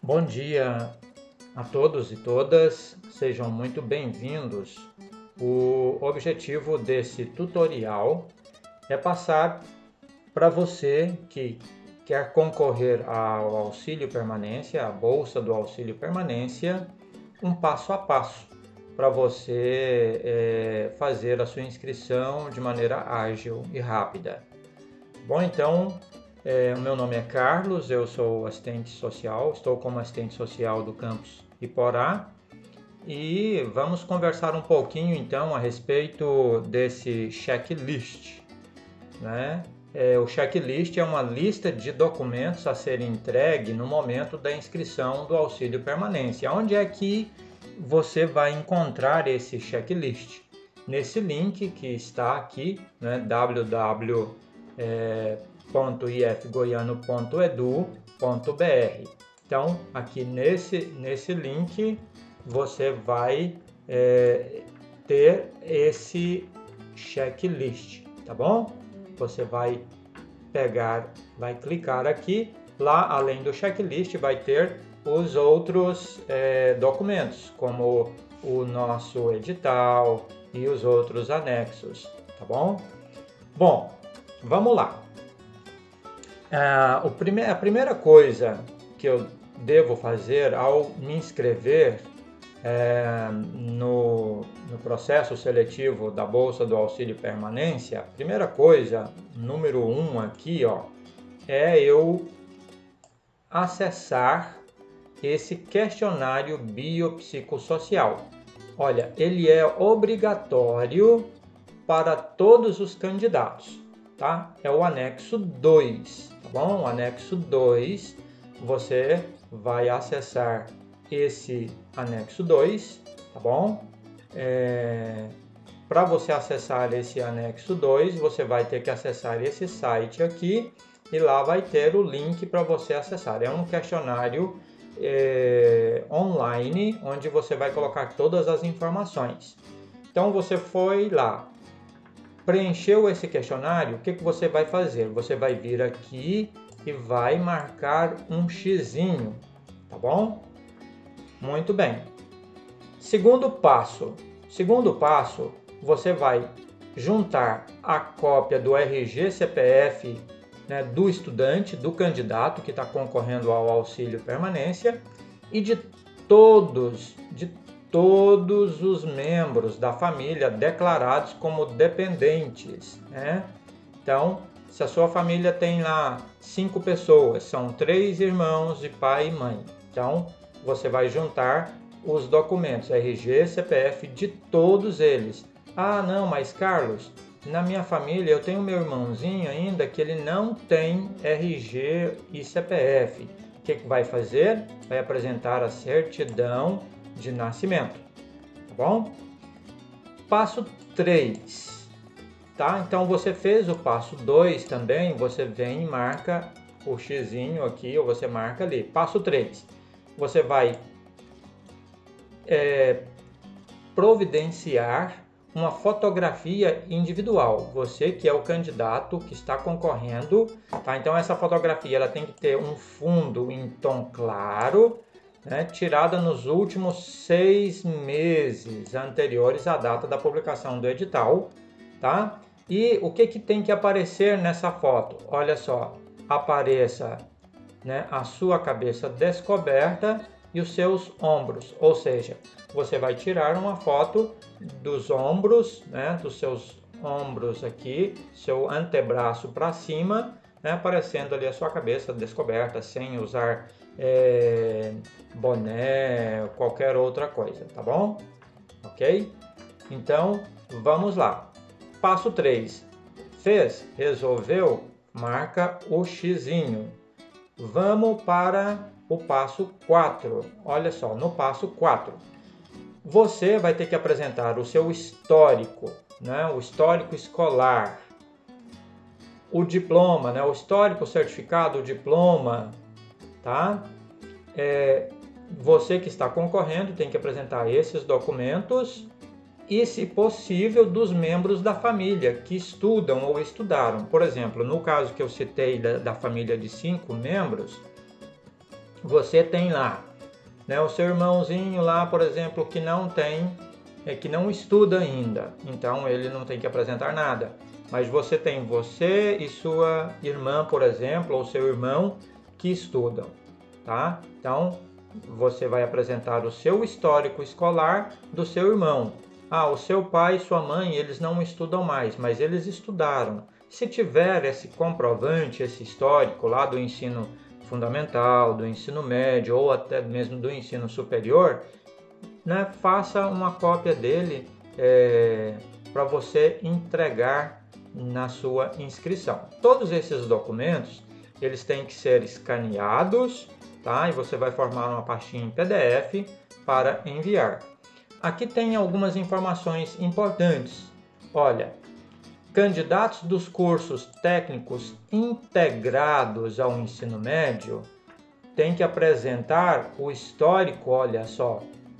Bom dia a todos e todas, sejam muito bem-vindos. O objetivo desse tutorial é passar para você que quer concorrer ao auxílio permanência, à bolsa do auxílio permanência, um passo a passo para você fazer a sua inscrição de maneira ágil e rápida. Bom, então, o meu nome é Carlos, eu sou assistente social, estou como assistente social do campus Iporá e vamos conversar um pouquinho então a respeito desse checklist, né? O checklist é uma lista de documentos a serem entregue no momento da inscrição do auxílio permanência. Onde é que você vai encontrar esse checklist? Nesse link que está aqui, né, www.ifgoiano.edu.br. Então, aqui nesse link você vai ter esse checklist, tá bom? Você vai clicar aqui, lá além do checklist vai ter os outros documentos, como o nosso edital e os outros anexos, tá bom? Bom, vamos lá. A primeira coisa que eu devo fazer ao me inscrever no processo seletivo da Bolsa do Auxílio Permanência, a primeira coisa, número 1 aqui, ó, é eu acessar esse questionário biopsicossocial. Olha, ele é obrigatório para todos os candidatos, tá? É o anexo 2, tá bom? O anexo 2, você vai acessar esse anexo 2, tá bom? Para você acessar esse anexo 2, você vai ter que acessar esse site aqui e lá vai ter o link para você acessar. É um questionário online, onde você vai colocar todas as informações. Então você foi lá, preencheu esse questionário, o que você vai fazer? Você vai vir aqui e vai marcar um xizinho, tá bom? Muito bem. Segundo passo, você vai juntar a cópia do RG CPF, né, do estudante, do candidato que está concorrendo ao auxílio permanência e de todos os membros da família declarados como dependentes, né? Então, se a sua família tem lá 5 pessoas, são 3 irmãos de pai e mãe. Então, você vai juntar os documentos RG, CPF de todos eles. Ah, não, mas Carlos, na minha família eu tenho meu irmãozinho ainda que ele não tem RG e CPF. O que vai fazer? Vai apresentar a certidão de nascimento, tá bom? Passo 3, tá? Então você fez o passo 2 também, você vem e marca o xizinho aqui, ou você marca ali. Passo 3, você vai providenciar uma fotografia individual, você que é o candidato que está concorrendo, tá? Então essa fotografia ela tem que ter um fundo em tom claro, né, tirada nos últimos 6 meses anteriores à data da publicação do edital, tá? E o que tem que aparecer nessa foto? Olha só, apareça, né, a sua cabeça descoberta e os seus ombros, ou seja, você vai tirar uma foto dos ombros, né, dos seus ombros aqui, seu antebraço para cima, né, aparecendo ali a sua cabeça descoberta, sem usar boné, qualquer outra coisa, tá bom? Ok? Então, vamos lá. Passo 3. Fez? Resolveu? Marca o xizinho. Vamos para o passo 4. Olha só, no passo 4, você vai ter que apresentar o seu histórico, né? O histórico escolar, o diploma, né? O histórico, o certificado, o diploma, tá? Você que está concorrendo tem que apresentar esses documentos e, se possível, dos membros da família que estudam ou estudaram. Por exemplo, no caso que eu citei da família de 5 membros, você tem lá, né, o seu irmãozinho lá, por exemplo, que não estuda ainda, então ele não tem que apresentar nada. Mas você tem você e sua irmã, por exemplo, ou seu irmão que estudam, tá? Então, você vai apresentar o seu histórico escolar do seu irmão. Ah, o seu pai e sua mãe, eles não estudam mais, mas eles estudaram. Se tiver esse comprovante, esse histórico lá do ensino fundamental, do ensino médio ou até mesmo do ensino superior, né, faça uma cópia dele para você entregar na sua inscrição. Todos esses documentos, eles têm que ser escaneados, tá? E você vai formar uma pastinha em PDF para enviar. Aqui tem algumas informações importantes. Olha, candidatos dos cursos técnicos integrados ao ensino médio têm que apresentar o histórico, olha só,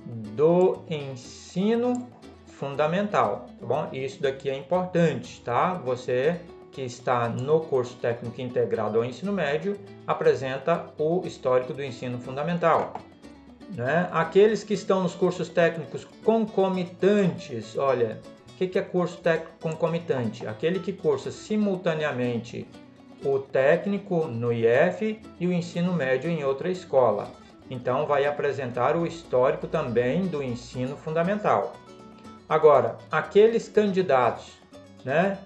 do ensino fundamental, tá bom? Isso daqui é importante, tá? Você que está no curso técnico integrado ao ensino médio apresenta o histórico do ensino fundamental, né? Aqueles que estão nos cursos técnicos concomitantes, olha, o que é curso técnico concomitante? Aquele que cursa simultaneamente o técnico no IF e o ensino médio em outra escola. Então vai apresentar o histórico também do ensino fundamental. Agora, aqueles candidatos, né,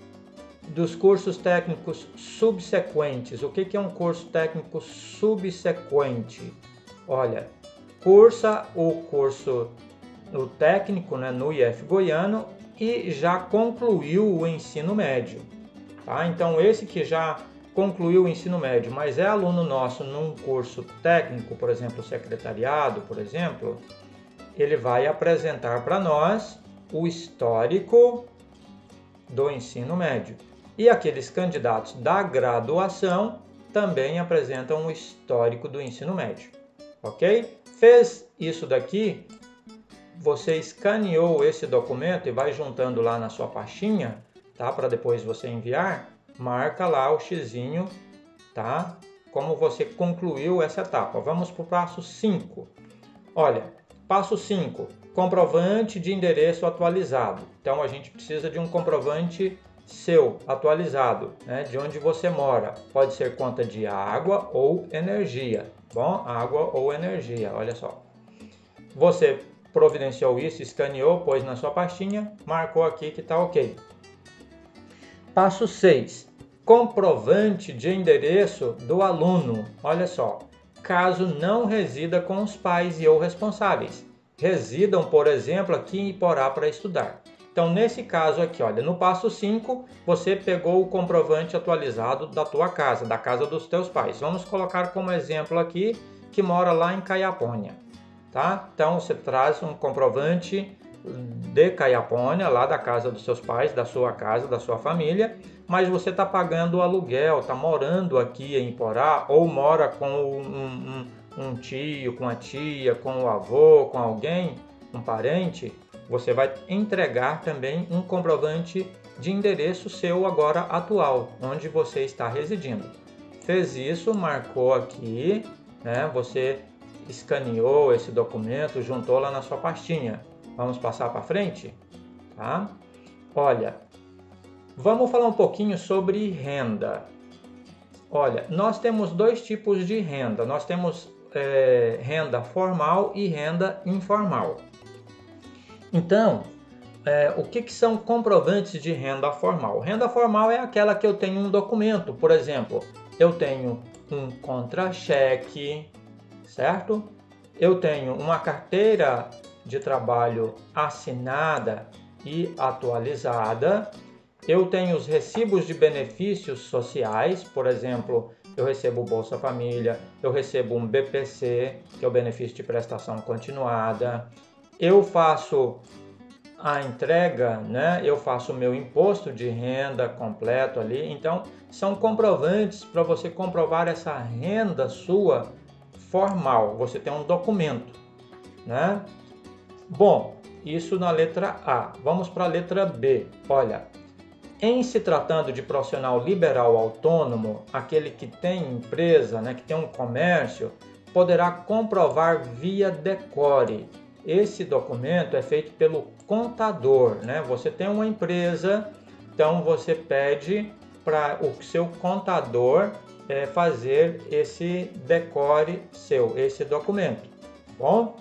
dos cursos técnicos subsequentes. O que é um curso técnico subsequente? Olha, cursa o curso o técnico, né, no IF Goiano e já concluiu o ensino médio. Tá? Então, esse que já concluiu o ensino médio, mas é aluno nosso num curso técnico, por exemplo, secretariado, por exemplo, ele vai apresentar para nós o histórico do ensino médio. E aqueles candidatos da graduação também apresentam o histórico do ensino médio. Ok? Fez isso daqui, você escaneou esse documento e vai juntando lá na sua pastinha, tá? Para depois você enviar, marca lá o xizinho, tá? Como você concluiu essa etapa. Vamos para o passo 5. Olha, passo 5, comprovante de endereço atualizado. Então, a gente precisa de um comprovante seu, atualizado, né? De onde você mora. Pode ser conta de água ou energia. Bom, água ou energia, olha só. Você providenciou isso, escaneou, pôs na sua pastinha, marcou aqui que está ok. Passo 6, comprovante de endereço do aluno. Olha só, caso não resida com os pais e ou responsáveis. Residam, por exemplo, aqui em Iporá para estudar. Então, nesse caso aqui, olha, no passo 5, você pegou o comprovante atualizado da tua casa, da casa dos teus pais. Vamos colocar como exemplo aqui, que mora lá em Caiapônia, tá? Então, você traz um comprovante de Caiapônia, lá da casa dos seus pais, da sua casa, da sua família, mas você está pagando o aluguel, está morando aqui em Iporá, ou mora com um tio, com a tia, com o avô, com alguém, um parente, você vai entregar também um comprovante de endereço seu agora atual, onde você está residindo. Fez isso, marcou aqui, né? Você escaneou esse documento, juntou lá na sua pastinha. Vamos passar para frente? Tá? Olha, vamos falar um pouquinho sobre renda. Olha, nós temos dois tipos de renda. Nós temos renda formal e renda informal. Então, o que são comprovantes de renda formal? Renda formal é aquela que eu tenho um documento. Por exemplo, eu tenho um contra-cheque, certo? Eu tenho uma carteira de trabalho assinada e atualizada. Eu tenho os recibos de benefícios sociais, por exemplo, eu recebo Bolsa Família, eu recebo um BPC, que é o benefício de prestação continuada. Eu faço a entrega, né? Eu faço o meu imposto de renda completo ali. Então, são comprovantes para você comprovar essa renda sua formal. Você tem um documento, né? Bom, isso na letra A. Vamos para a letra B. Olha, em se tratando de profissional liberal autônomo, aquele que tem empresa, né, que tem um comércio, poderá comprovar via DECORE. Esse documento é feito pelo contador, né? Você tem uma empresa, então você pede para o seu contador fazer esse DECORE seu, esse documento, bom?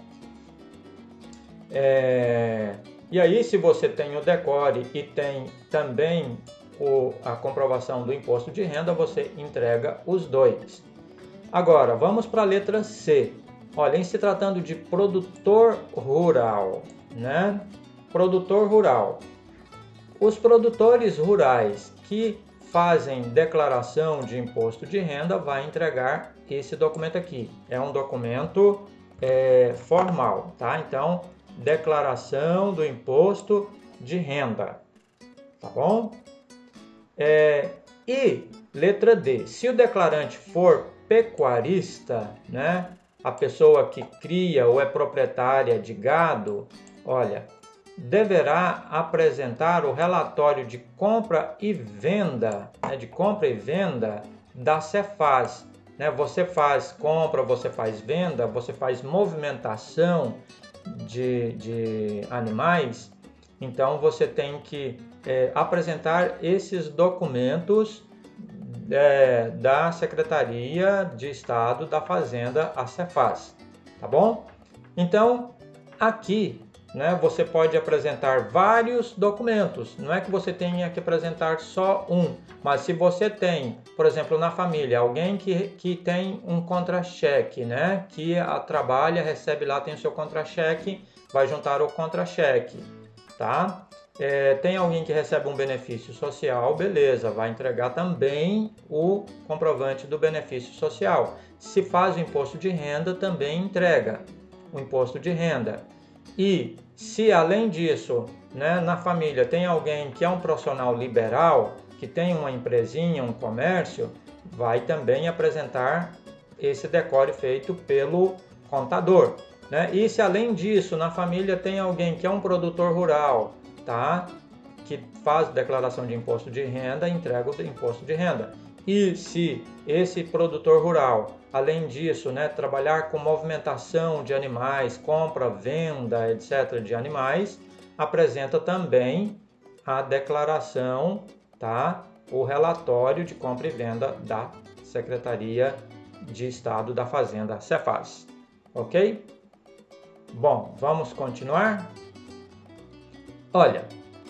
E aí, se você tem o DECORE e tem também a comprovação do imposto de renda, você entrega os dois. Agora, vamos para a letra C. Olha, em se tratando de produtor rural, né? Produtor rural. Os produtores rurais que fazem declaração de imposto de renda vai entregar esse documento aqui. É um documento formal, tá? Então, declaração do imposto de renda, tá bom? E letra D, se o declarante for pecuarista, né? A pessoa que cria ou é proprietária de gado, olha, deverá apresentar o relatório de compra e venda, né, da Cefaz. Né? Você faz compra, você faz venda, você faz movimentação de animais, então você tem que apresentar esses documentos da Secretaria de Estado da Fazenda, a Cefaz, tá bom? Então, aqui, né, você pode apresentar vários documentos, não é que você tenha que apresentar só um, mas se você tem, por exemplo, na família, alguém que tem um contra-cheque, né, que trabalha, recebe lá, tem o seu contra-cheque, vai juntar o contra-cheque, tá? Tem alguém que recebe um benefício social, beleza, vai entregar também o comprovante do benefício social. Se faz o imposto de renda, também entrega o imposto de renda. E se além disso, né, na família tem alguém que é um profissional liberal, que tem uma empresinha, um comércio, vai também apresentar esse DECORE feito pelo contador. Né? E se além disso, na família tem alguém que é um produtor rural, tá? Que faz declaração de imposto de renda, entrega o imposto de renda. E se esse produtor rural, além disso, né, trabalhar com movimentação de animais, compra, venda, etc., de animais, apresenta também a declaração, tá? O relatório de compra e venda da Secretaria de Estado da Fazenda, Cefaz. Ok? Bom, vamos continuar? Olha,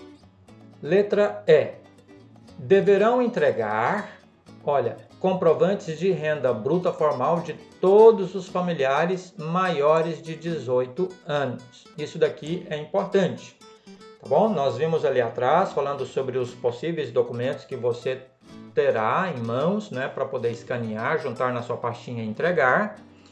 letra E. Deverão entregar, olha, comprovantes de renda bruta formal de todos os familiares maiores de 18 anos. Isso daqui é importante, tá bom? Nós vimos ali atrás falando sobre os possíveis documentos que você terá em mãos, né, para poder escanear, juntar na sua pastinha e entregar.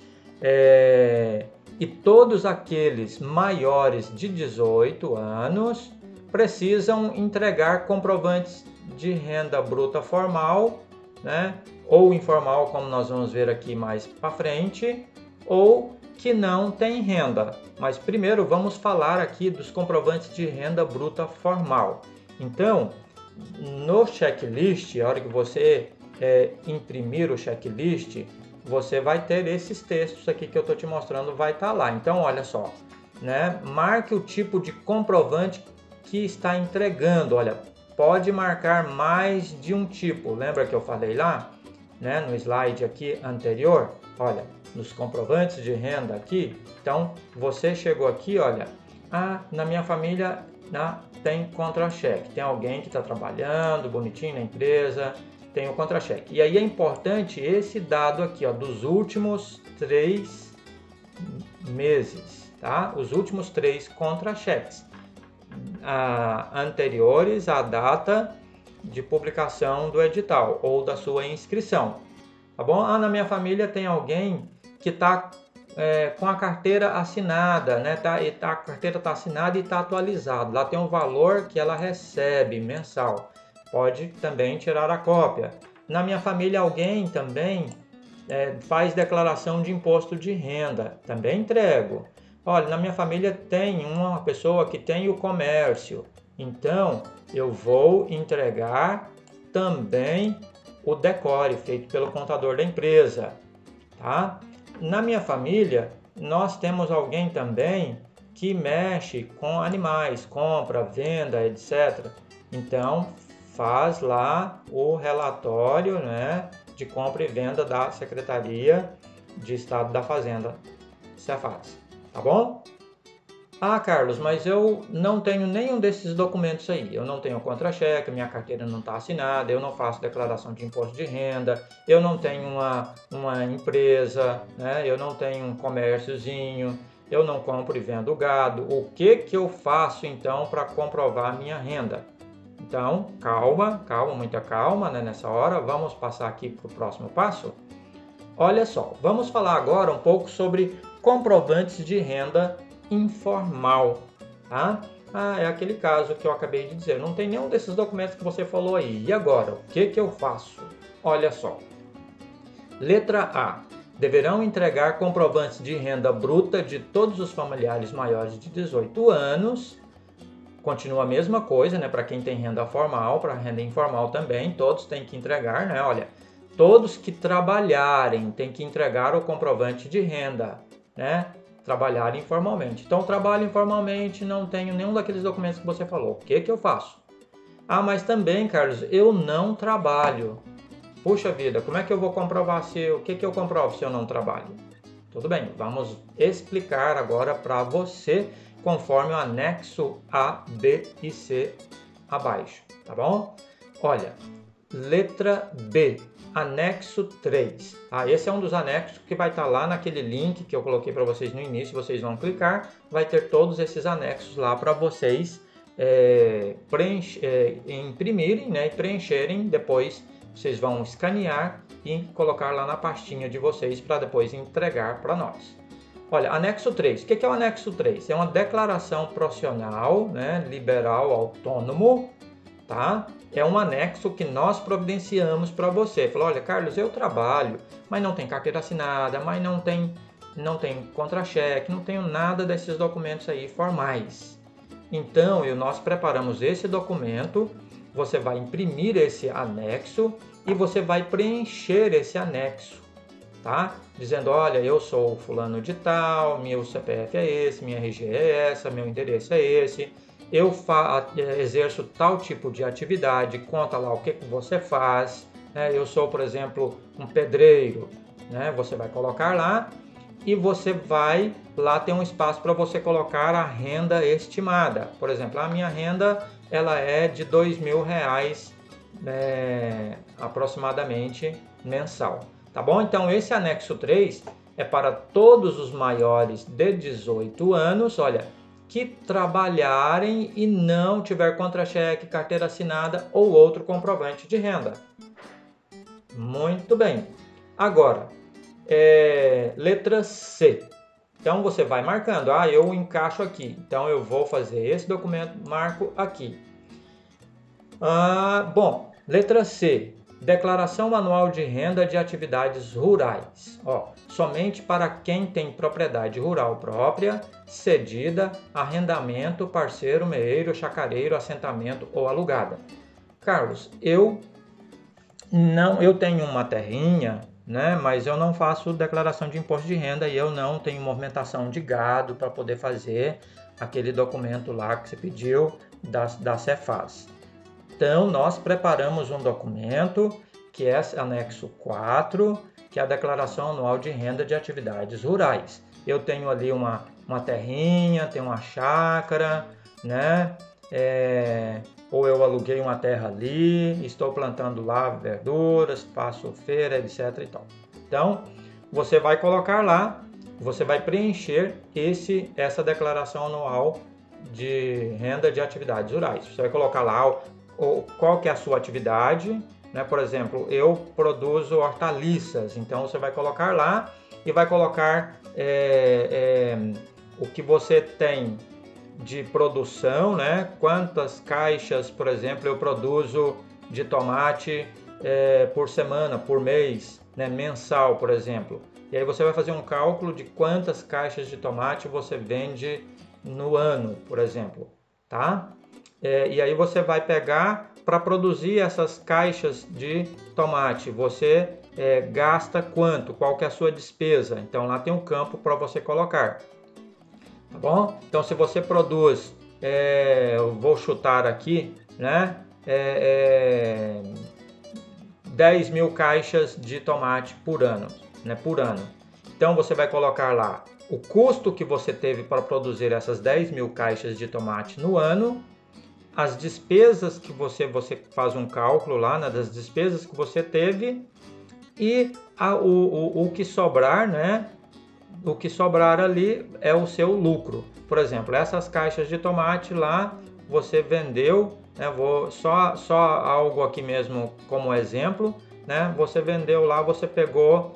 E todos aqueles maiores de 18 anos precisam entregar comprovantes de renda bruta formal, né? Ou informal, como nós vamos ver aqui mais para frente, ou que não tem renda. Mas primeiro vamos falar aqui dos comprovantes de renda bruta formal. Então, no checklist, a hora que você imprimir o checklist, você vai ter esses textos aqui que eu estou te mostrando, vai estar lá. Então, olha só, né? Marque o tipo de comprovante que está entregando. Olha, pode marcar mais de um tipo. Lembra que eu falei lá, né? No slide aqui anterior, olha, nos comprovantes de renda aqui. Então, você chegou aqui, olha, na minha família tem contra-cheque. Tem alguém que está trabalhando bonitinho na empresa, tem o contra-cheque. E aí é importante esse dado aqui, ó, dos últimos 3 meses, tá? Os últimos 3 contra-cheques anteriores à data de publicação do edital ou da sua inscrição, tá bom? Na minha família tem alguém que está com a carteira assinada, né? A carteira está assinada e está atualizada. Lá tem um valor que ela recebe mensal. Pode também tirar a cópia. Na minha família, alguém também faz declaração de imposto de renda. Também entrego. Olha, na minha família tem uma pessoa que tem o comércio. Então, eu vou entregar também o DECORE, feito pelo contador da empresa. Tá? na minha família, nós temos alguém também que mexe com animais, compra, venda, etc. Então, faz lá o relatório, né, de compra e venda da Secretaria de Estado da Fazenda, Cefaz, tá bom? Ah, Carlos, mas eu não tenho nenhum desses documentos aí. Eu não tenho contra-cheque, minha carteira não está assinada, eu não faço declaração de imposto de renda, eu não tenho uma empresa, né? Eu não tenho um comérciozinho, eu não compro e vendo gado. O que que eu faço então para comprovar a minha renda? Então, calma, muita calma, né, nessa hora. Vamos passar aqui para o próximo passo. Olha só, vamos falar agora um pouco sobre comprovantes de renda informal, tá? Ah, é aquele caso que eu acabei de dizer, não tem nenhum desses documentos que você falou aí. E agora, o que que eu faço? Olha só. Letra A. Deverão entregar comprovantes de renda bruta de todos os familiares maiores de 18 anos. Continua a mesma coisa, né? Para quem tem renda formal, para renda informal também, todos têm que entregar, né? Olha, todos que trabalharem têm que entregar o comprovante de renda, né? Trabalhar informalmente. Então, trabalho informalmente, não tenho nenhum daqueles documentos que você falou. O que que eu faço? Ah, mas também, Carlos, eu não trabalho. Puxa vida, como é que eu vou comprovar o que que eu comprovo se eu não trabalho? Tudo bem, vamos explicar agora para você conforme o anexo A, B e C abaixo, tá bom? Olha, letra B, anexo 3. Esse é um dos anexos que vai estar lá naquele link que eu coloquei para vocês no início. Vocês vão clicar, vai ter todos esses anexos lá para vocês imprimirem, né, e preencherem. Depois vocês vão escanear e colocar lá na pastinha de vocês para depois entregar para nós. Olha, anexo 3. O que é o anexo 3? É uma declaração profissional, né, liberal autônomo, tá? É um anexo que nós providenciamos para você. Falou, olha, Carlos, eu trabalho, mas não tem carteira assinada, mas não tem contra-cheque, não tenho nada desses documentos aí formais. Então, nós preparamos esse documento, você vai imprimir esse anexo e você vai preencher esse anexo, tá? Dizendo, olha, eu sou fulano de tal, meu CPF é esse, minha RG é essa, meu endereço é esse, eu exerço tal tipo de atividade, conta lá o que você faz, né? Eu sou, por exemplo, um pedreiro, né? Você vai colocar lá e você vai lá ter um espaço para você colocar a renda estimada. Por exemplo, a minha renda ela é de R$2.000 aproximadamente mensal. Tá bom? Então, esse anexo 3 é para todos os maiores de 18 anos, olha, que trabalharem e não tiver contra-cheque, carteira assinada ou outro comprovante de renda. Muito bem. Agora, letra C. Então, você vai marcando. Eu encaixo aqui. Então, eu vou fazer esse documento, marco aqui. Bom, letra C. Declaração anual de renda de atividades rurais. Somente para quem tem propriedade rural própria, cedida, arrendamento, parceiro, meeiro, chacareiro, assentamento ou alugada. Carlos, eu tenho uma terrinha, né, mas eu não faço declaração de imposto de renda e eu não tenho movimentação de gado para poder fazer aquele documento lá que você pediu da Cefaz. Então, nós preparamos um documento, que é anexo 4, que é a Declaração Anual de Renda de Atividades Rurais. Eu tenho ali uma terrinha, tenho uma chácara, né? Ou eu aluguei uma terra ali, estou plantando lá verduras, faço feira, etc. e tal. Então, você vai colocar lá, você vai preencher essa Declaração Anual de Renda de Atividades Rurais. Você vai colocar lá qual que é a sua atividade, né? Por exemplo, eu produzo hortaliças, então você vai colocar lá e vai colocar o que você tem de produção, né? Quantas caixas, por exemplo, eu produzo de tomate por semana, por mês, né? Mensal, por exemplo. E aí você vai fazer um cálculo de quantas caixas de tomate você vende no ano, por exemplo, tá? E aí você vai pegar para produzir essas caixas de tomate. Você gasta quanto, qual que é a sua despesa. Então lá tem um campo para você colocar, tá bom? Então se você produz, eu vou chutar aqui, né, 10 mil caixas de tomate por ano, né, por ano. Então você vai colocar lá o custo que você teve para produzir essas 10 mil caixas de tomate no ano, as despesas que você faz um cálculo lá, né, das despesas que você teve, e o que sobrar, né? O que sobrar ali é o seu lucro. Por exemplo, essas caixas de tomate lá você vendeu, né? Vou só algo aqui mesmo como exemplo, né? Você vendeu lá, você pegou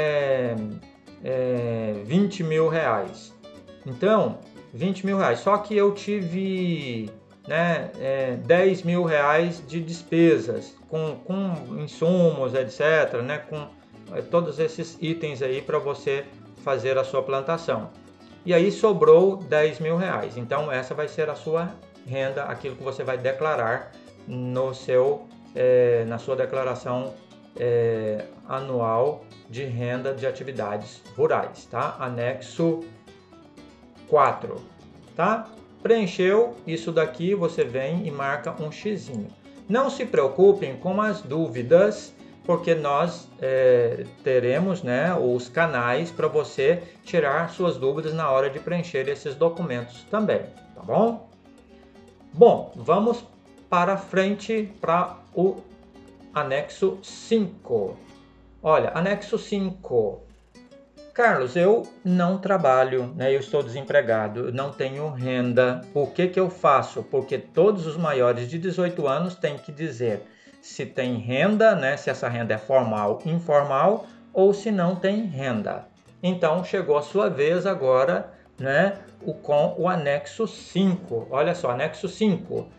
20 mil reais. Então, 20 mil reais. Só que eu tive, né, 10 mil reais de despesas com insumos, etc., né, com todos esses itens aí para você fazer a sua plantação. E aí sobrou 10 mil reais. Então essa vai ser a sua renda, aquilo que você vai declarar no na sua declaração anual de renda de atividades rurais, tá? Anexo 4, tá? Preencheu isso daqui, você vem e marca um xizinho. Não se preocupem com as dúvidas, porque nós teremos, né, os canais para você tirar suas dúvidas na hora de preencher esses documentos também, tá bom? Bom, vamos para frente para o anexo 5. Olha, anexo 5. Carlos, eu não trabalho, né? Eu estou desempregado, eu não tenho renda. O que eu faço? Porque todos os maiores de 18 anos têm que dizer se tem renda, né? Se essa renda é formal, informal, ou se não tem renda. Então chegou a sua vez agora, né? Com o anexo 5. Olha só, anexo 5.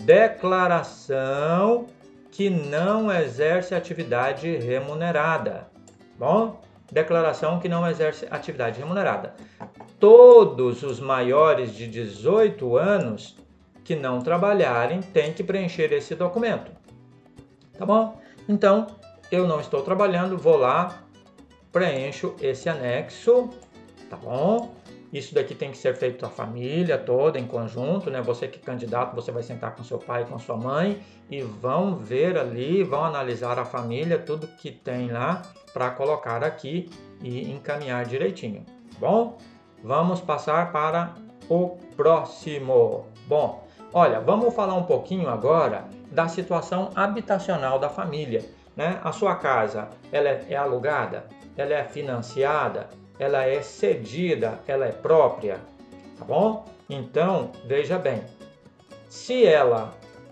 Declaração que não exerce atividade remunerada. Bom? Declaração que não exerce atividade remunerada. Todos os maiores de 18 anos que não trabalharem têm que preencher esse documento. Tá bom? Então, eu não estou trabalhando, vou lá, preencho esse anexo, tá bom? Isso daqui tem que ser feito a família toda, em conjunto, né? Você que é candidato, você vai sentar com seu pai e com sua mãe e vão ver ali, vão analisar a família, tudo que tem lá, para colocar aqui e encaminhar direitinho, tá bom? Vamos passar para o próximo. Bom, olha, vamos falar um pouquinho agora da situação habitacional da família, né? A sua casa, ela é alugada? Ela é financiada? Ela é cedida? Ela é própria? Tá bom? Então, veja bem, se ela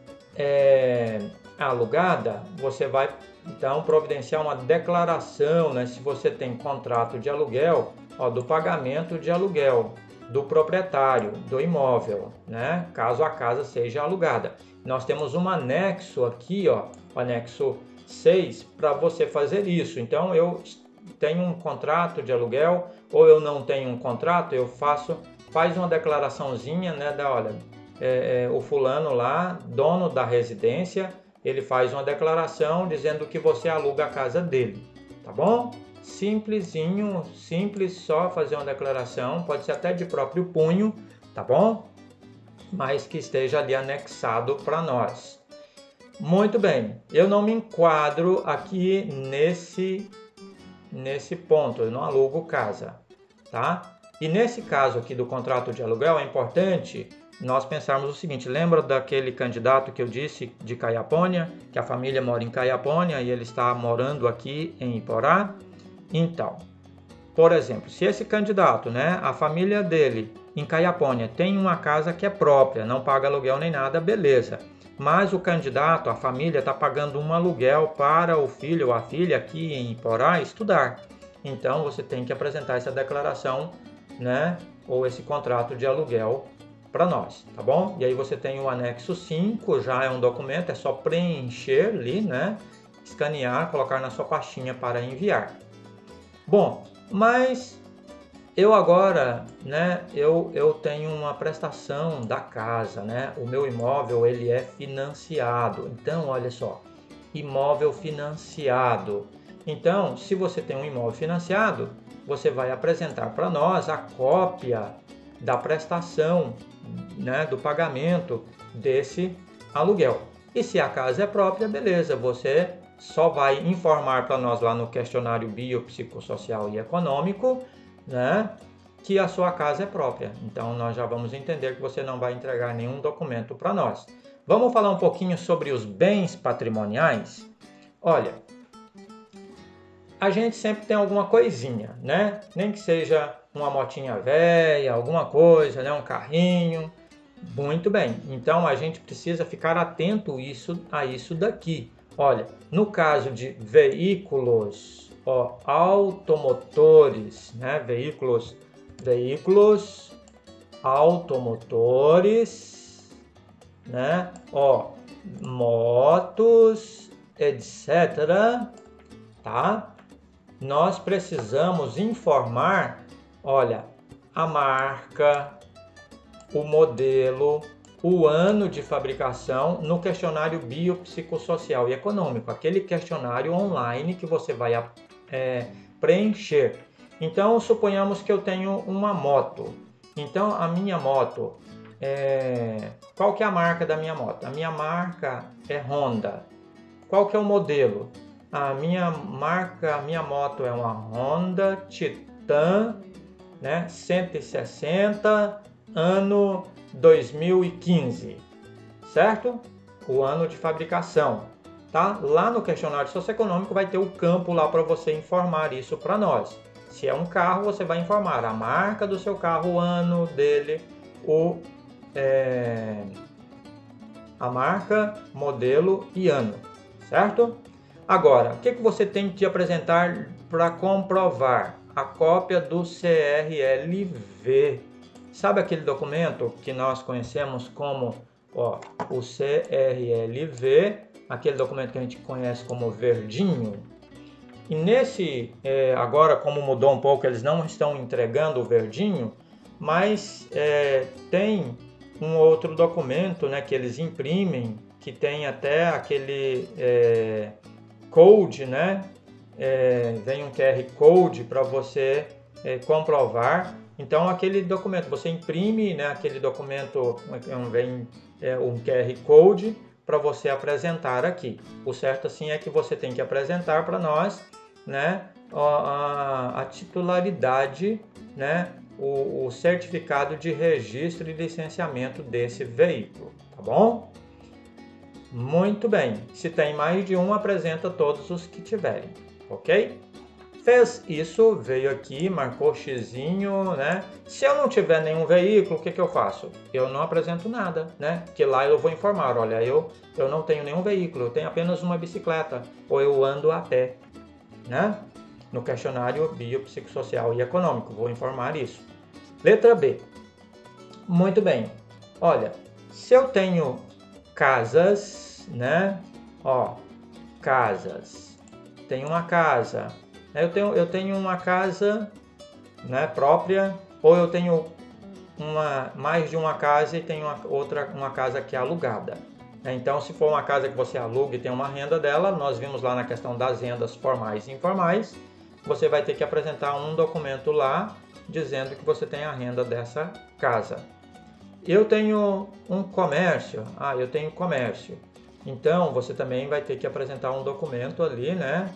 é alugada, você vai então providenciar uma declaração, né, se você tem contrato de aluguel, do pagamento de aluguel do proprietário do imóvel, né, caso a casa seja alugada. Nós temos um anexo aqui, o anexo 6, para você fazer isso. Então eu tenho um contrato de aluguel ou eu não tenho um contrato, faz uma declaraçãozinha, né, olha, o fulano lá, dono da residência, ele faz uma declaração dizendo que você aluga a casa dele, tá bom? Simplesinho, simples, só fazer uma declaração, pode ser até de próprio punho, tá bom? Mas que esteja ali anexado para nós. Muito bem, eu não me enquadro aqui nesse ponto, eu não alugo casa, tá? E nesse caso aqui do contrato de aluguel é importante nós pensarmos o seguinte, lembra daquele candidato que eu disse de Caiapônia, que a família mora em Caiapônia e ele está morando aqui em Iporá? Então, por exemplo, se esse candidato, né, a família dele em Caiapônia tem uma casa que é própria, não paga aluguel nem nada, beleza. Mas o candidato, a família, está pagando um aluguel para o filho ou a filha aqui em Iporá estudar. Então, você tem que apresentar essa declaração, né, ou esse contrato de aluguel para nós, tá bom? E aí você tem o anexo 5, já é um documento, é só preencher ali, né, escanear, colocar na sua pastinha para enviar. Bom, mas eu agora, né, eu tenho uma prestação da casa, né? O meu imóvel, ele é financiado. Então, olha só, imóvel financiado. Então, se você tem um imóvel financiado, você vai apresentar para nós a cópia da prestação, né, do pagamento desse aluguel. E se a casa é própria, beleza, você só vai informar para nós lá no questionário biopsicossocial e econômico, né, que a sua casa é própria. Então, nós já vamos entender que você não vai entregar nenhum documento para nós. Vamos falar um pouquinho sobre os bens patrimoniais? Olha, a gente sempre tem alguma coisinha, né? Nem que seja uma motinha velha, alguma coisa, né? Um carrinho. Muito bem. Então, a gente precisa ficar atento a isso daqui. Olha, no caso de veículos, ó, automotores, né? Veículos automotores, né? Ó, motos, etc. Tá? Nós precisamos informar, olha, a marca, o modelo, o ano de fabricação no questionário biopsicossocial e econômico, aquele questionário online que você vai preencher. Então, suponhamos que eu tenho uma moto. Então, a minha moto, qual que é a marca da minha moto? A minha marca é Honda. Qual que é o modelo? A minha moto é uma Honda Titan, né, 160, ano 2015, certo? O ano de fabricação, tá? Lá no questionário socioeconômico vai ter o campo lá para você informar isso para nós. Se é um carro, você vai informar a marca do seu carro, o ano dele, a marca, modelo e ano, certo? Agora, o que você tem que apresentar para comprovar? A cópia do CRLV. Sabe aquele documento que nós conhecemos como o CRLV, aquele documento que a gente conhece como verdinho? E nesse, agora como mudou um pouco, eles não estão entregando o verdinho, mas tem um outro documento, né, que eles imprimem, que tem até aquele code, né? Vem um QR Code para você comprovar. Então, aquele documento, você imprime, né, aquele documento, vem um QR Code para você apresentar aqui. O certo, assim, é que você tem que apresentar para nós, né, a titularidade, né, o certificado de registro e licenciamento desse veículo, tá bom? Muito bem. Se tem mais de um, apresenta todos os que tiverem, ok? Fez isso, veio aqui, marcou xizinho, né? Se eu não tiver nenhum veículo, o que eu faço? Eu não apresento nada, né? Porque lá eu vou informar, olha, eu não tenho nenhum veículo, eu tenho apenas uma bicicleta, ou eu ando a pé, né? No questionário biopsicossocial e econômico, vou informar isso. Letra B. Muito bem. Olha, se eu tenho casas, né? Ó, casas. Tenho uma casa. Eu tenho uma casa, né, própria, ou eu tenho mais de uma casa e tenho uma casa que é alugada. Então, se for uma casa que você aluga e tem uma renda dela, nós vimos lá na questão das rendas formais e informais, você vai ter que apresentar um documento lá dizendo que você tem a renda dessa casa. Eu tenho um comércio, eu tenho comércio. Então, você também vai ter que apresentar um documento ali, né,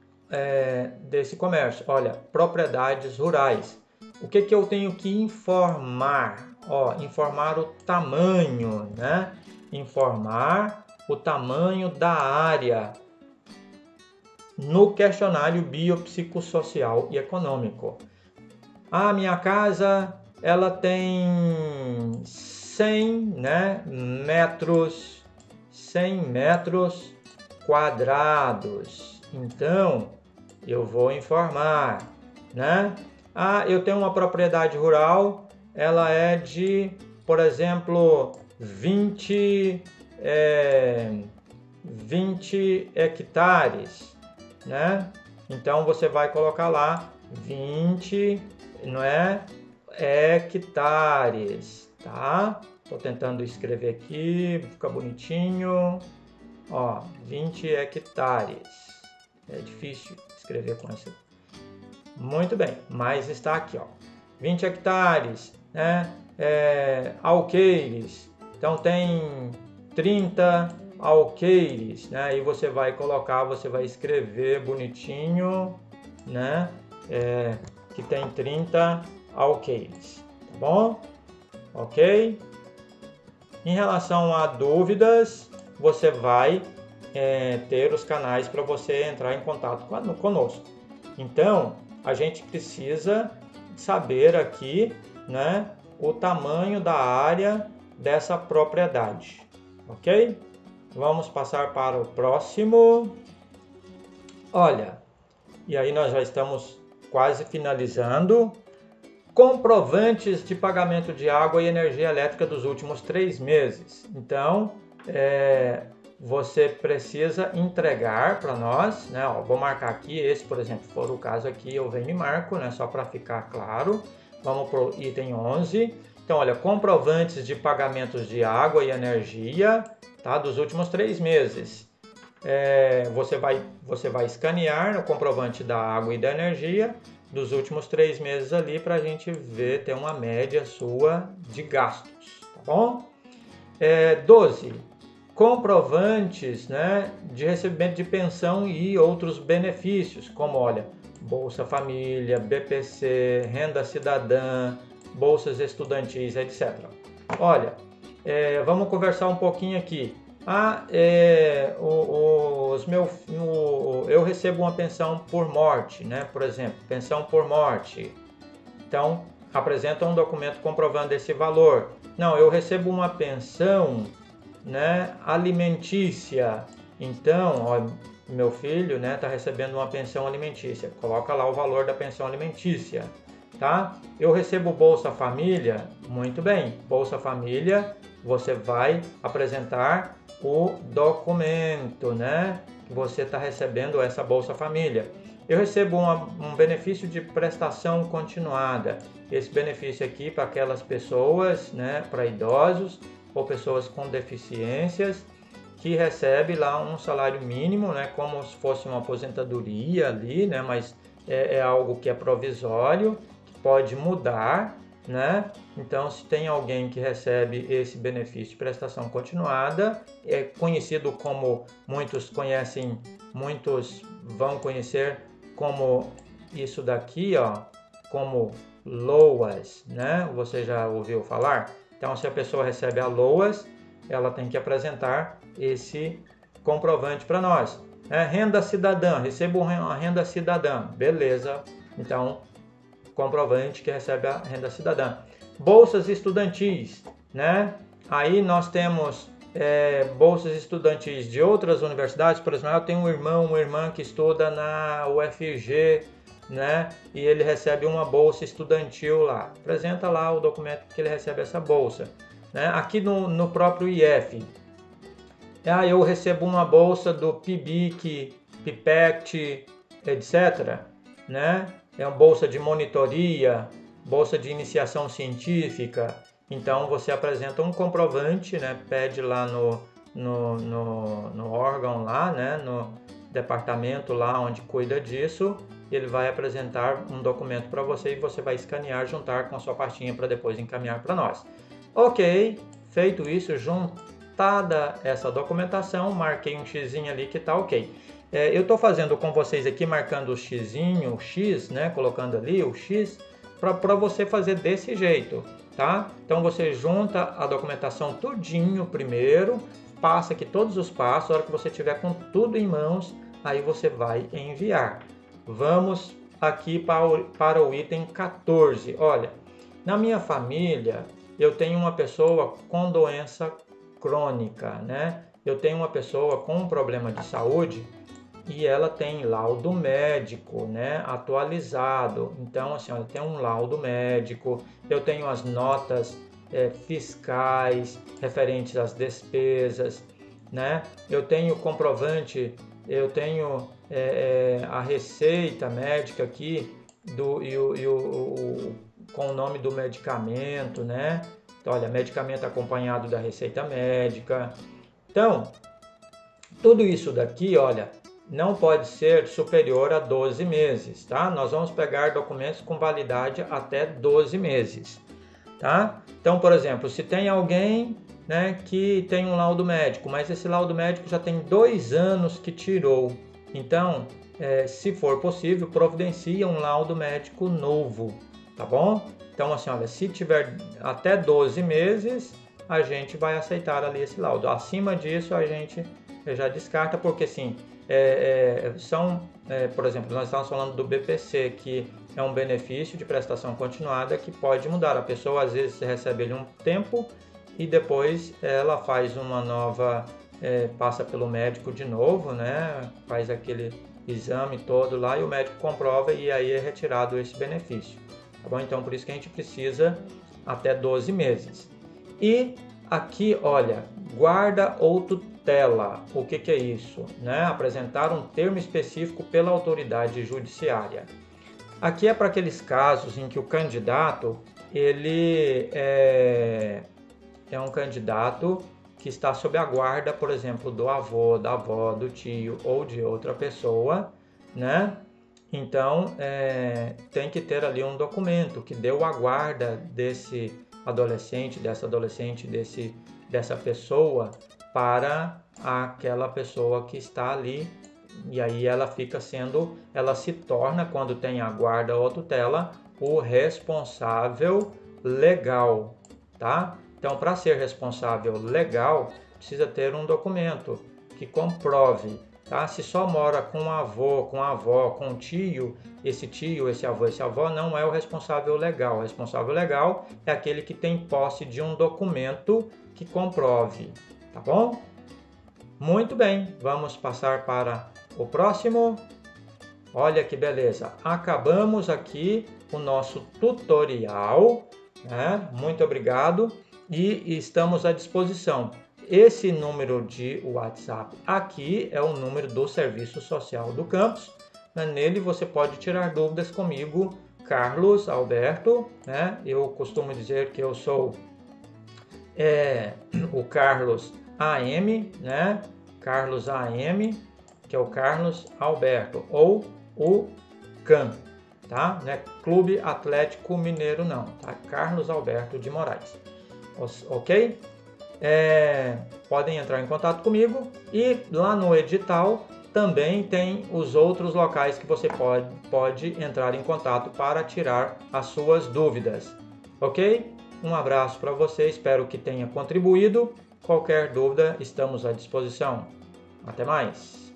desse comércio. Olha, propriedades rurais. O que eu tenho que informar? Informar o tamanho, né? Informar o tamanho da área no questionário biopsicossocial e econômico. A minha casa, ela tem 100, né, metros, 100 metros quadrados. Então, eu vou informar, né? Eu tenho uma propriedade rural, ela é de, por exemplo, 20 hectares, né? Então, você vai colocar lá 20, não é, hectares, tá? Tô tentando escrever aqui, fica bonitinho. 20 hectares. É difícil escrever com esse. Muito bem, mas está aqui, ó. 20 hectares, né? Alqueires. Então tem 30 alqueires, né? E você vai colocar, você vai escrever bonitinho, né? Que tem 30 alqueires, tá bom? Ok? Em relação a dúvidas, você vai ter os canais para você entrar em contato conosco. Então, a gente precisa saber aqui, né, o tamanho da área dessa propriedade, ok? Vamos passar para o próximo. Olha, e aí nós já estamos quase finalizando. Comprovantes de pagamento de água e energia elétrica dos últimos 3 meses. Então, você precisa entregar para nós, né? Ó, vou marcar aqui, esse, por exemplo, se for o caso aqui, eu venho e marco, né? Só para ficar claro. Vamos para o item 11. Então, olha, comprovantes de pagamentos de água e energia, tá? Dos últimos 3 meses. Você vai escanear o comprovante da água e da energia dos últimos 3 meses ali para a gente ver, ter uma média sua de gastos, tá bom? 12. Comprovantes, né, de recebimento de pensão e outros benefícios, como, olha, Bolsa Família, BPC, Renda Cidadã, bolsas estudantis, etc. Olha, vamos conversar um pouquinho aqui. Eu recebo uma pensão por morte, né? Por exemplo, pensão por morte. Então, apresenta um documento comprovando esse valor. Não, eu recebo uma pensão, né, alimentícia. Então, ó, meu filho, né, está recebendo uma pensão alimentícia. Coloca lá o valor da pensão alimentícia, tá? Eu recebo Bolsa Família. Muito bem, Bolsa Família, você vai apresentar o documento, né, que você está recebendo essa Bolsa Família. Eu recebo um benefício de prestação continuada. Esse benefício aqui para aquelas pessoas, né, para idosos ou pessoas com deficiências que recebe lá um salário mínimo, né, como se fosse uma aposentadoria ali, né, mas é algo que é provisório, que pode mudar, né? Então, se tem alguém que recebe esse benefício de prestação continuada, é conhecido como, muitos conhecem, muitos vão conhecer como isso daqui, ó, como LOAS, né? Você já ouviu falar? Então, se a pessoa recebe a LOAS, ela tem que apresentar esse comprovante para nós. Renda cidadã, recebo uma renda cidadã, beleza? Então, comprovante que recebe a renda cidadã. Bolsas estudantis, né? Aí nós temos bolsas estudantis de outras universidades. Por exemplo, eu tenho um irmão, uma irmã que estuda na UFG, né? E ele recebe uma bolsa estudantil lá. Apresenta lá o documento que ele recebe essa bolsa, né? Aqui no próprio IF, eu recebo uma bolsa do PIBIC, PIPECT, etc., né? É uma bolsa de monitoria, bolsa de iniciação científica. Então, você apresenta um comprovante, né? Pede lá no órgão lá, né? No departamento lá onde cuida disso. Ele vai apresentar um documento para você e você vai escanear, juntar com a sua pastinha para depois encaminhar para nós. Ok, feito isso, juntada essa documentação, marquei um xizinho ali que está ok. Eu estou fazendo com vocês aqui, marcando o xizinho, o X, né? Colocando ali o X, para você fazer desse jeito, tá? Então você junta a documentação tudinho primeiro, passa aqui todos os passos, a hora que você tiver com tudo em mãos, aí você vai enviar. Vamos aqui para o item 14. Olha, na minha família, eu tenho uma pessoa com doença crônica, né? Eu tenho uma pessoa com um problema de saúde e ela tem laudo médico, né, atualizado. Então, assim, eu tenho um laudo médico, eu tenho as notas fiscais referentes às despesas, né? Eu tenho comprovante, eu tenho a receita médica aqui com o nome do medicamento, né? Então, olha, medicamento acompanhado da receita médica. Então, tudo isso daqui, olha, não pode ser superior a 12 meses, tá? Nós vamos pegar documentos com validade até 12 meses, tá? Então, por exemplo, se tem alguém, né, que tem um laudo médico, mas esse laudo médico já tem 2 anos que tirou, então, se for possível, providencia um laudo médico novo, tá bom? Então, assim, olha, se tiver até 12 meses, a gente vai aceitar ali esse laudo. Acima disso, a gente já descarta, porque, assim, por exemplo, nós estamos falando do BPC, que é um benefício de prestação continuada que pode mudar. A pessoa, às vezes, recebe ele um tempo e depois ela faz uma nova, passa pelo médico de novo, né? Faz aquele exame todo lá e o médico comprova e aí é retirado esse benefício. Tá bom? Então, por isso que a gente precisa até 12 meses. E aqui, olha, guarda ou tutela. O que é isso? Né? Apresentar um termo específico pela autoridade judiciária. Aqui é para aqueles casos em que o candidato, ele é um candidato que está sob a guarda, por exemplo, do avô, da avó, do tio ou de outra pessoa, né? Então, tem que ter ali um documento que deu a guarda desse adolescente, dessa pessoa para aquela pessoa que está ali. E aí ela se torna, quando tem a guarda ou tutela, o responsável legal, tá? Então, para ser responsável legal, precisa ter um documento que comprove, tá? Se só mora com o avô, com a avó, com o tio, esse avô, essa avó não é o responsável legal. O responsável legal é aquele que tem posse de um documento que comprove, tá bom? Muito bem, vamos passar para o próximo. Olha que beleza, acabamos aqui o nosso tutorial, né? Muito obrigado e estamos à disposição. Esse número de WhatsApp aqui é o número do Serviço Social do campus. Nele você pode tirar dúvidas comigo, Carlos Alberto, né? Eu costumo dizer que eu sou o Carlos AM, né? Carlos AM, que é o Carlos Alberto, ou o CAM, tá? Não é Clube Atlético Mineiro não, tá? Carlos Alberto de Moraes, ok? Podem entrar em contato comigo e lá no edital também tem os outros locais que você pode entrar em contato para tirar as suas dúvidas, ok? Um abraço para você, espero que tenha contribuído. Qualquer dúvida, estamos à disposição. Até mais!